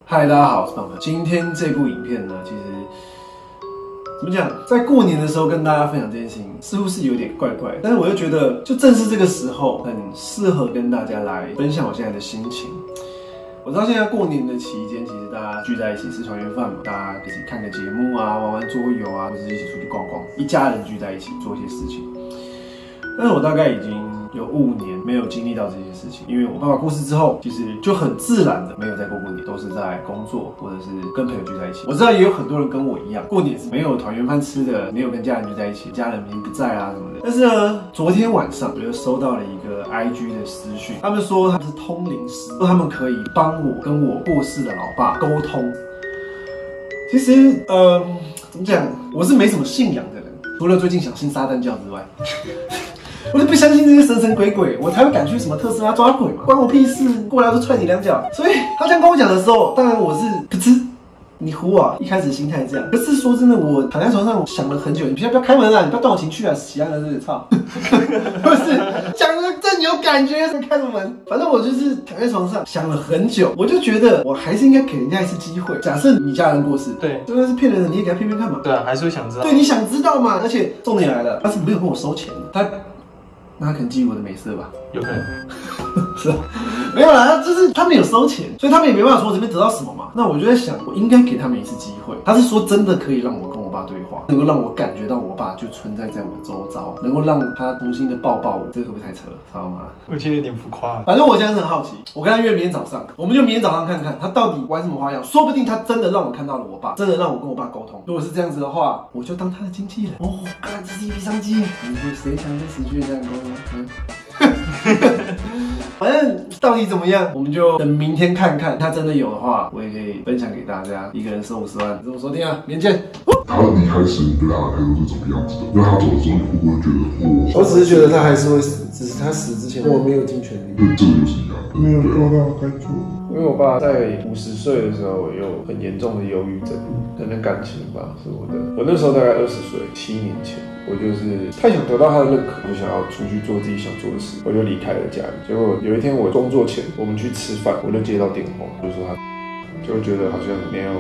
嗨，大家好，我是胖胖。今天这部影片呢，其实怎么讲，在过年的时候跟大家分享这件事情，似乎是有点怪怪，但是我又觉得，就正是这个时候，很适合跟大家来分享我现在的心情。我知道现在过年的期间，其实大家聚在一起吃团圆饭嘛，大家一起看个节目啊，玩玩桌游啊，或者一起出去逛逛，一家人聚在一起做一些事情。但是我大概已经有5年没有经历到这些事情，因为我爸爸过世之后，其实就很自然的没有再过年，都是在工作或者是跟朋友聚在一起。我知道也有很多人跟我一样，过年是没有团圆饭吃的，没有跟家人聚在一起，家人已经不在啊什么的。但是呢，昨天晚上我就收到了一个 IG 的私讯，他们说他们是通灵师，说他们可以帮我跟我过世的老爸沟通。其实怎么讲，我是没什么信仰的人，除了最近想信撒旦教之外。我就不相信这些神神鬼鬼，我才会敢去什么特斯拉抓鬼嘛，关我屁事！过来就踹你2脚。所以他这样跟我讲的时候，当然我是噗嗤，你唬我，一开始心态这样。可是说真的，我躺在床上想了很久，你不要开门啊，你不要断我情绪啊，喜安的这个操，不是讲的正有感觉，开什么门？反正我就是躺在床上想了很久，我就觉得我还是应该给人家一次机会。假设你家人过世， 对， 就算是骗人的，你也给他骗骗看嘛。 对啊，还是会想知道。 对，你想知道嘛？而且重点来了，他是没有跟我收钱的，那他可能基于我的美色吧， 有可能是吧？没有啦，就是他们有收钱，所以他们也没办法从我这边得到什么嘛。那我就在想，我应该给他们一次机会。他是说真的可以让我跟我爸对话，能够让我感觉到我爸就存在在我周遭，能够让他重新的抱抱我。这个会不会太扯了？知道吗？ 我觉得有点浮夸。 反正我现在是很好奇，我跟他约明天早上，我们就明天早上看看他到底玩什么花样。说不定他真的让我看到了我爸，真的让我跟我爸沟通。如果是这样子的话，我就当他的经纪人。哦，干，这是一笔商机。你说谁想跟死去的这样沟通？反正到底怎么样，我们就等明天看看。他真的有的话，我也可以分享给大家。一个人收50万，这么收听啊，明天见。 他离开时，你对他的态度是怎么样子的？因为他走的时候，你会不会觉得我只是觉得他还是会死，只是他死之前我没有尽全力。 对，这个就是一样的， 没有做到该做。 因为我爸在50岁的时候有很严重的忧郁症，可能感情吧是我的。我那时候大概20岁，7年前，我就是太想得到他的认可，我想要出去做自己想做的事，我就离开了家里。结果有一天我工作前，我们去吃饭，我就接到电话，就说他，就觉得好像没有，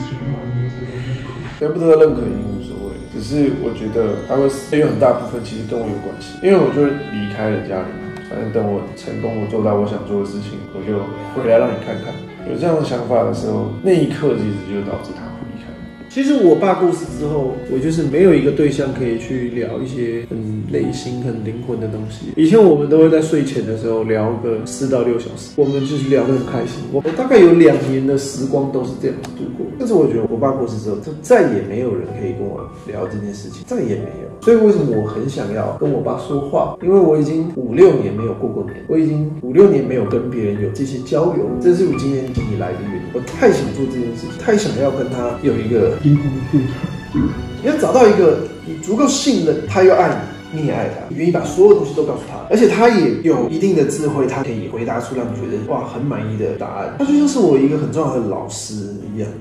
得不得认可已经无所谓，只是我觉得他会死，有很大部分其实跟我有关系，因为我就离开了家里。反正等我成功，我做到我想做的事情，我就回来让你看看。有这样的想法的时候，那一刻其实就导致他会离开。其实我爸过世之后，我就是没有一个对象可以去聊一些很内心、很灵魂的东西。以前我们都会在睡前的时候聊个4到6小时，我们就是聊得很开心。我大概有2年的时光都是这样度过。但是我觉得我爸过世之后，就再也没有人可以跟我聊这件事情，再也没有。所以为什么我很想要跟我爸说话？因为我已经5、6年没有过年，我已经5、6年没有跟别人有这些交流，这是我今天请你来的原因。我太想做这件事情，太想要跟他有一个灵魂的对谈。 你要找到一个你足够信任，他又爱你，你也爱他，你愿意把所有东西都告诉他，而且他也有一定的智慧，他可以回答出让你觉得哇很满意的答案。他就像是我一个很重要的老师一样。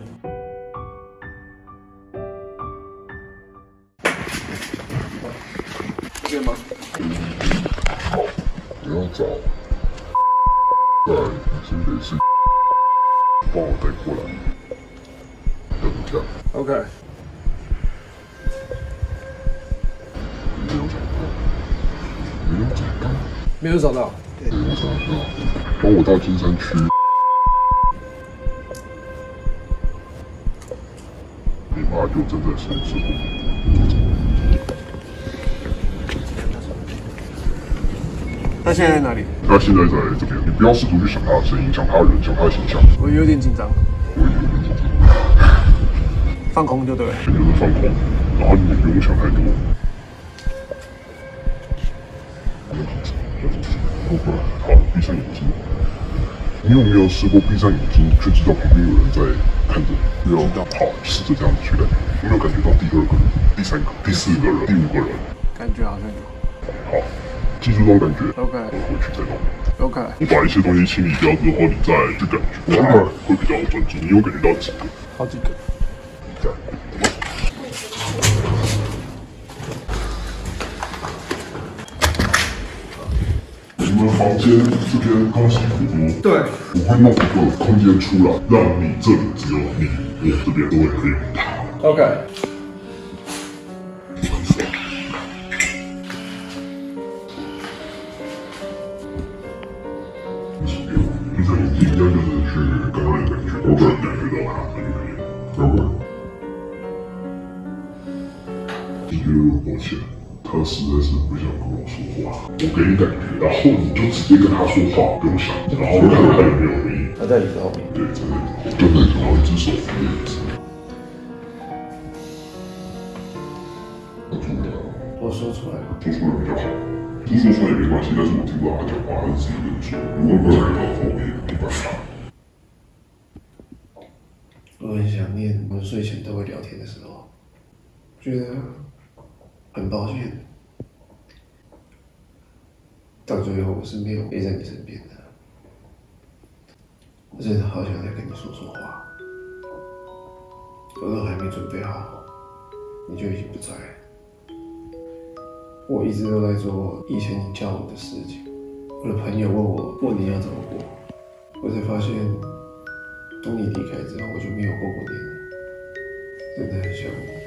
对吗？ 好，你要找在新北市帮我带过来，要不这样 OK。 没有找到，没有找到， 没有找到。 没有找到，帮我到金山区。你妈就正在收拾我。 他现在在哪里？ 他现在在这边，你不要试图去想他的声音，想他的人，想他的形象。 我有点紧张， 我也有点紧张。 放空就对了。 先就是放空，然后你也不用想太多。好，闭上眼睛。你有没有试过闭上眼睛，却知道旁边有人在看着你？没有。好，试着这样子去感觉，有没有感觉到第2个人、第3个、第4个人、第5个人？ 感觉好像有。 好。记住这种感觉 ，OK， 我回去再弄。 OK， 我把一些东西清理掉之后，你再去感觉，这样会比较专注。你有感觉到几个？ 好几个。 这样。有没有们房间这边东西很多， 对， 我会弄一个空间出来，让你这里只有你，我这边都会可以用它。 OK。 闭上眼睛，一样就是去刚刚的感觉，我感觉到它，那就可以了。然后，我觉得很抱歉。他实在是不想跟我说话，我给你感觉，然后你就直接跟他说话，不用想，然后看他有没有回应。 他在椅子后面。 对，在那里，就那时候一只手扶着椅子。 我说出来了。 说出来比较好，不说出来也没关系，但是我听不到他讲话，还是自己跟你说。如果不讲的话，我也没办法。 我很想念我们睡前都会聊天的时候，觉得很抱歉。到最后我是没有陪在你身边的，我真的好想再跟你说说话，我都还没准备好，你就已经不在了。我一直都在做以前你教我的事情。我的朋友问我过年要怎么过，我才发现，当你离开之后，我就没有过过年了，真的很想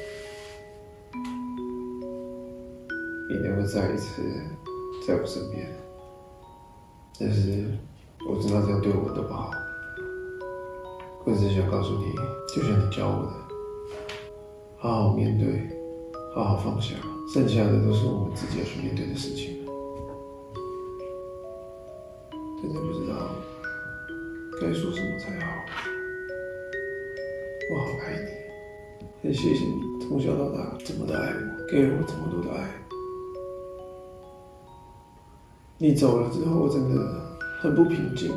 你，你能够再一次在我身边，但是我知道这样对我都不好。我只是想告诉你，就像你教我的，好好面对，好好放下，剩下的都是我们自己要去面对的事情。真的不知道该说什么才好。我好爱你，很谢谢你从小到大这么的爱我，给了我这么多的爱。你走了之后，我真的很不平静。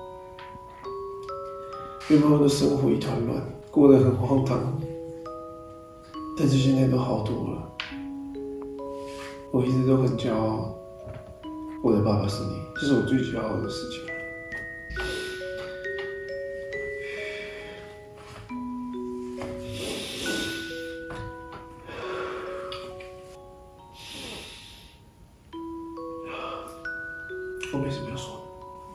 原本我的生活一团乱，过得很荒唐，但是现在都好多了。我一直都很骄傲，我的爸爸是你，这是我最骄傲的事情。我没什么要说的。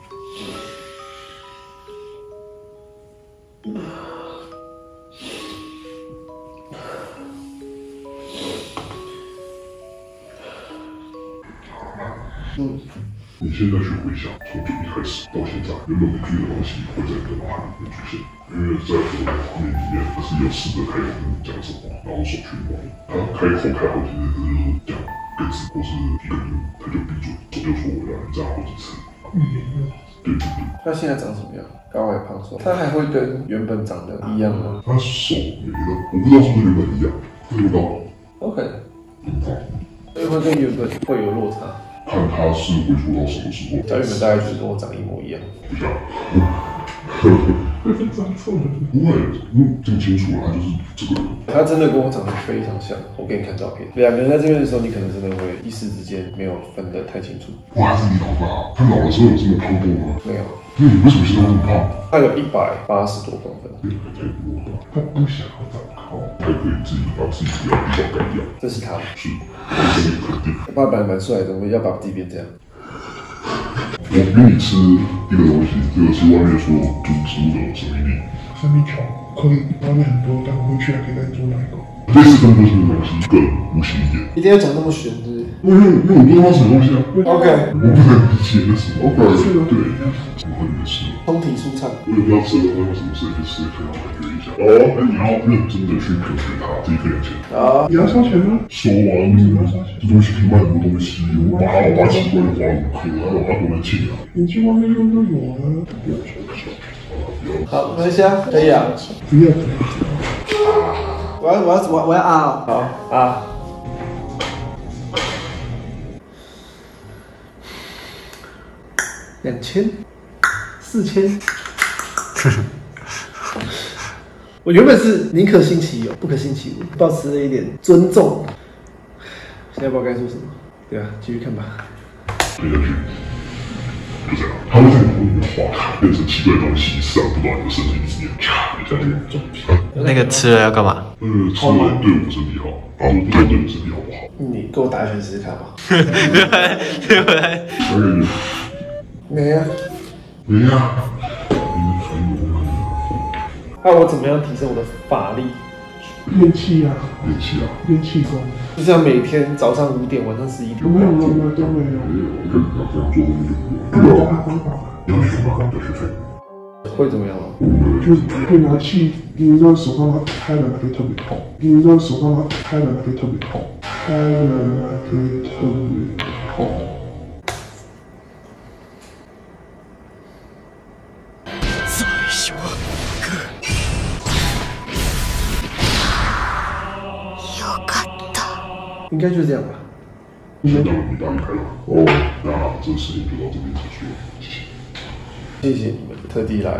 你现在去回想，从一开始到现在，原本不具的东西会在你的脑海里面出现，因为在我的画面里面，他是有试着开口跟你讲什么，然后手去摸，他开口开好几次，就是讲一个字或是一个音，他就闭嘴，手就说我要你这样好几次。对对对。 他现在长什么样？高矮胖瘦？他还会跟原本长得一样吗？ 他手没了，我不知道是不是原本一样，这就到了。 OK。 很胖。 会跟原本会有落差。 看他是会做到什么时候。 他原本大概就是跟我长一模一样。 不像。长错了。不会，听清楚了，他就是这个人。 他真的跟我长得非常像，我给你看照片。两个人在这边的时候，你可能真的会一时之间没有分得太清楚。 我还是你老爸，他老的时候有这么胖过吗？ 没有。 那你为什么现在这么胖？ 他有180多公分。 太多了。他不想要长高，还可以自己把自己的地方改掉。 这是他。 是，我跟你肯定。 我爸本来蛮帅的，怎么要把自己变这样？ 我逼你吃一个东西，这个是外面说煮植物的神秘力。 神秘条可以，外面很多，但回去还可以再做哪一个？ 类似分割性的东西更无形一点。 一定要讲那么玄，是不是？ 因为我不知道它什么东西啊。 OK。 我不能理解那什么。对，怎么会没吃？ 通体舒畅。 我也不知道吃了会有什么事，可以吃，可以感觉一下。哦，那你要认真的去品学它，自己付点钱。 啊， 你要收钱吗？ 收啊，这东西可以卖很多东西，我把它老爸奇怪的花五颗，还有他多能进啊。 你去外面用就有啊。不要收钱。 好，没事啊，可以啊。 不要。 我要啊！好啊。2000、4000。我原本是宁可信其有，不可信其无，保持了一点尊重。现在不知道该说什么，对啊，继续看吧。 推下去，就这样，它会在你里面化开，变成奇怪的东西，散不到你的身体里面，嚓，这样。 那个吃了要干嘛？ 吃了对我身体好，然后对你身体好不好？ 你给我打拳试试看吧。 可以。 没啊。 没啊，你们传我们。 那我怎么样提升我的法力？ 练气啊， 练气啊， 练气功。 就这样每天早上5点，晚上11点。 没有，都没有。 没有，跟你讲这样做就不那我方法你要学吗？要学费。 会怎么样吗？ 就是会拿气，因为让手上它开了会特别痛，因为让手上它开了会特别痛，开了会特别痛。 应该就是这样吧。 现在你打开了。哦，那这个事情就到这边结束了，谢谢。 谢谢你们特地来。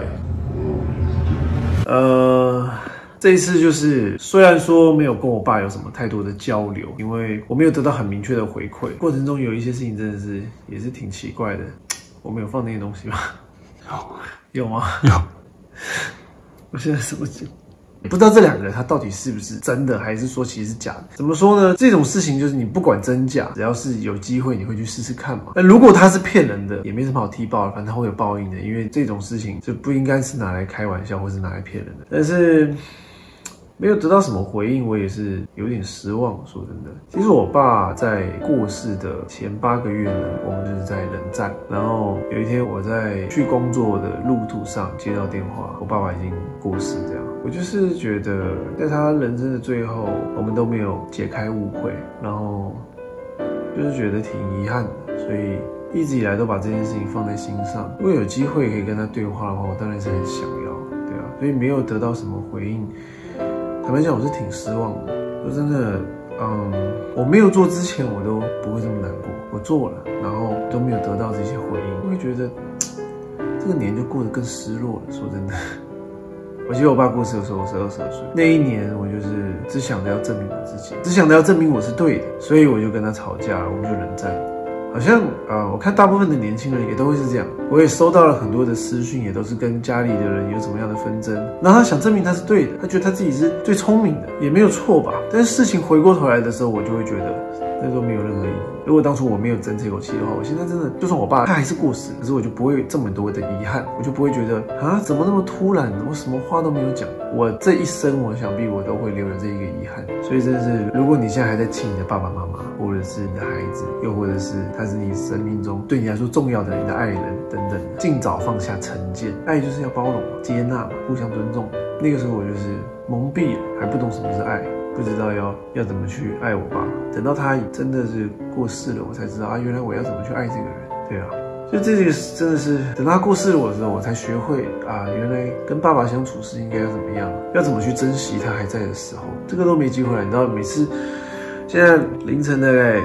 这一次就是虽然说没有跟我爸有什么太多的交流，因为我没有得到很明确的回馈，过程中有一些事情真的是也是挺奇怪的。我没有放那些东西吗？有吗？有。我现在什么不知道这2个人他到底是不是真的，还是说其实是假的？怎么说呢？这种事情就是你不管真假，只要是有机会，你会去试试看嘛。那如果他是骗人的，也没什么好踢爆的，反正他会有报应的，因为这种事情就不应该是拿来开玩笑，或是拿来骗人的。但是没有得到什么回应，我也是有点失望。说真的，其实我爸在过世的前8个月呢，我们就是在冷战。然后有一天我在去工作的路途上接到电话，我爸爸已经过世，这样。我就是觉得在他人生的最后，我们都没有解开误会，然后就是觉得挺遗憾的，所以一直以来都把这件事情放在心上。如果有机会可以跟他对话的话，我当然是很想要，对啊。所以没有得到什么回应。坦白讲，我是挺失望的。说真的，我没有做之前，我都不会这么难过。我做了，然后都没有得到这些回应，我会觉得这个年就过得更失落了。说真的，我记得我爸过世的时候，我是22岁。那一年，我就是只想着要证明我自己，只想着要证明我是对的，所以我就跟他吵架了，我们就冷战。好像我看大部分的年轻人也都会是这样。我也收到了很多的私讯，也都是跟家里的人有什么样的纷争，然后他想证明他是对的，他觉得他自己是最聪明的，也没有错吧。但是事情回过头来的时候，我就会觉得这都没有任何意义。如果当初我没有争这口气的话，我现在真的就算我爸他还是过世，可是我就不会这么多的遗憾，我就不会觉得怎么那么突然，我什么话都没有讲。我这一生，我想必我都会留着这一个遗憾。所以真的是，如果你现在还在气你的爸爸妈妈，或者是你的孩子，又或者是他是你生命中对你来说重要的你的爱人等等，尽早放下成见。爱就是要包容嘛，接纳嘛，互相尊重。那个时候我就是蒙蔽了，还不懂什么是爱，不知道要怎么去爱我爸。等到他真的是过世了，我才知道原来我要怎么去爱这个人。对啊，就这个真的是等他过世了的时候，我才学会原来跟爸爸相处是应该要怎么样，要怎么去珍惜他还在的时候。这个都没机会了，你知道，每次现在凌晨大概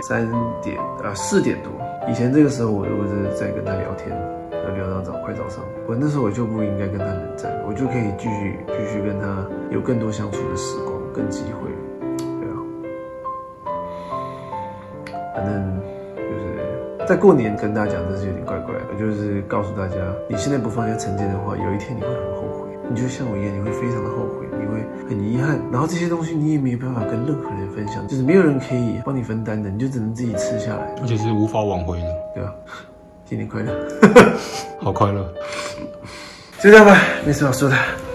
4点多，以前这个时候我如果是在跟他聊天，聊到快早上，我那时候我就不应该跟他冷战，我就可以继续跟他有更多相处的时光跟机会。对啊，反正就是在过年跟大家讲，这是有点怪怪的。我就是告诉大家，你现在不放下成见的话，有一天你会很后悔。你就像我一样，你会非常的后悔，你会很遗憾，然后这些东西你也没有办法跟任何人分享，就是没有人可以帮你分担的，你就只能自己吃下来， 而且是无法挽回的， 对吧？新年快乐， 好快乐， 就这样吧，没什么好说的。